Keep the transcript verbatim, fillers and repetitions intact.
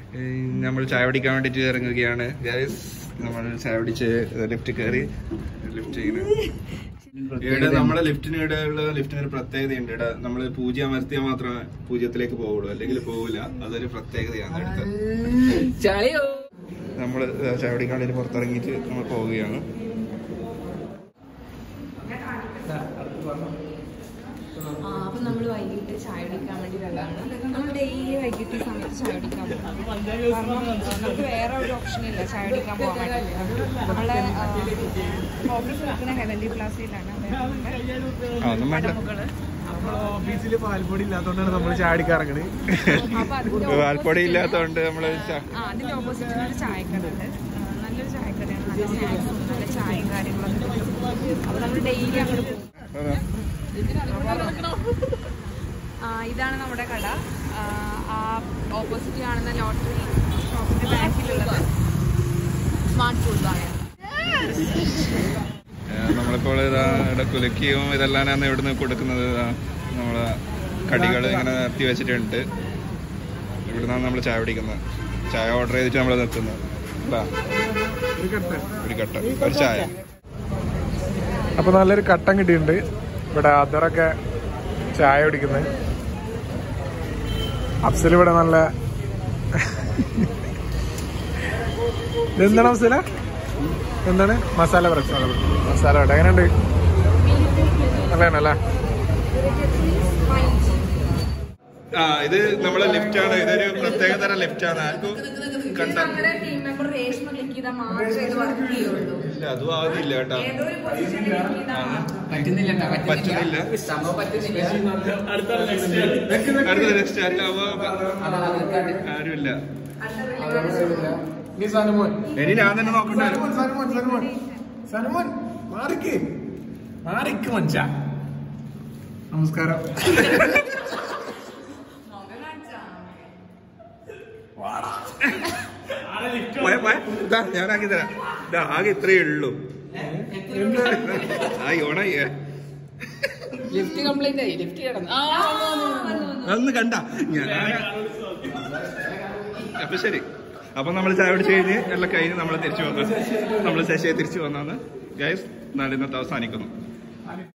നമ്മൾ ചായ പിടിക്കാൻ വേണ്ടിട്ട് ഇറങ്ങുകയാണ് ഗൈസ്. നമ്മൾ ചായ പിടിച്ച് ലിഫ്റ്റ് കയറി ലിഫ്റ്റ് ചെയ്യുന്നത്. ഇവിടെ നമ്മളെ ലിഫ്റ്റിനിടെയുള്ള ലിഫ്റ്റിന് ഒരു പ്രത്യേകതയുണ്ട്. ഇവിടെ നമ്മള് പൂജ അമർത്തിയാൽ മാത്രമേ പൂജ്യത്തിലേക്ക് പോവുള്ളൂ, അല്ലെങ്കിൽ പോവില്ല. അതൊരു പ്രത്യേകതയാണ് അടുത്ത്. നമ്മള് ചായ പിടിക്കാൻ വേണ്ടി പുറത്തിറങ്ങിയിട്ട് നമ്മൾ പോവുകയാണ്. അപ്പൊ നമ്മള് വൈകിട്ട് ചായ കുടിക്കാൻ വേണ്ടി വന്നതാണ്. നമ്മൾ ഡെയിലി വൈകിട്ട് ഈ സമയത്ത് ചായ കുടിക്കാൻ പോകും. കാരണം നമുക്ക് വേറെ ഒരു ഓപ്ഷൻ ഇല്ല ചായ കുടിക്കാൻ പോകാൻ വേണ്ടി. നമ്മളെ ഓഫീസ് നിൽക്കുന്ന ഹെവൻലി പ്ലാസയിലാണ് മകള്. ഓഫീസില് പാൽപ്പൊടി ഇല്ലാത്തോണ്ടാണ് നമ്മൾ ചായ കുടിക്കാൻ ഇറങ്ങണത്. പാൽപ്പൊടി ഇല്ലാത്തോണ്ട് നമ്മള് അതിന്റെ ഓപ്പോസിറ്റിൽ ഒരു ചായക്കട ഉണ്ട്. നല്ലൊരു ചായക്കടയാണ്. നല്ല സ്നാക്സും നല്ല ചായയും കാര്യങ്ങളൊക്കെ കിട്ടും. അപ്പൊ നമ്മൾ ഡെയിലി അങ്ങോട്ട് പോകും. ഇതാണ് നമ്മുടെ കട. ആ ഓപ്പോസിറ്റ് കാണുന്ന ലോട്ടറി ഷോപ്പിന്റെ ബാക്കിലുള്ളത് സ്മാർട്ട് ഫുഡ് ആണ്. നമ്മളിപ്പോൾ ഇതാ ഇവിടെ കുലുക്കിയും ഇതെല്ലാം ഇവിടുന്ന് കൊടുക്കുന്നത്. നമ്മളെ കടികൾ ഇങ്ങനെ നിർത്തി വെച്ചിട്ടുണ്ട്. ഇവിടുന്നാണ് നമ്മൾ ചായ പിടിക്കുന്നത്. ചായ ഓർഡർ ചെയ്തിട്ട് നമ്മൾ നിർത്തുന്നത്. ഒരു കട്ട ഒരു ചായ. അപ്പൊ നല്ലൊരു കട്ടൻ കിട്ടിയിട്ടുണ്ട്. ഇവിടെ അതറൊക്കെ ചായ കുടിക്കുന്നത്. അഫ്സൽ ഇവിടെ നല്ല എന്താണ് അഫ്സല? എന്താണ് മസാല ബ്രെഡ്? മസാല ബ്രെഡ് എങ്ങനെയുണ്ട്? നല്ലതാണല്ലേ? ആ ഇത് നമ്മളെ ലിഫ്റ്റ് ആണ്. ഇതൊരു പ്രത്യേക തരം ലിഫ്റ്റ് ആണ്. ആർക്കും കണ്ട ഇല്ല, അതും ആവുന്നില്ല കേട്ടോ. പറ്റുന്നില്ല. അടുത്ത നെക്സ്റ്റ് ആരുമില്ല. ഇനി ഞാൻ തന്നെ നോക്കണ്ട. നമസ്കാരം. ഞാനാക്കി തരാം. ആകെ ഇത്രയേ ഉള്ളൂ. ഓണയ്യേ ലിഫ്റ്റ് കംപ്ലൈന്റ് ആയി. ലിഫ്റ്റ് കിടന്നു. അതൊന്ന് കണ്ട ഞാൻ. അപ്പൊ ശരി. അപ്പൊ നമ്മൾ ചായ പിടിച്ച് കഴിഞ്ഞ് എല്ലാം കഴിഞ്ഞ് നമ്മൾ തിരിച്ചു വന്നു. നമ്മൾ ശശിയെ തിരിച്ചു വന്നാണ് ഗൈസ്. നാളെ ഇന്നത്തെ അവസാനിക്കുന്നു.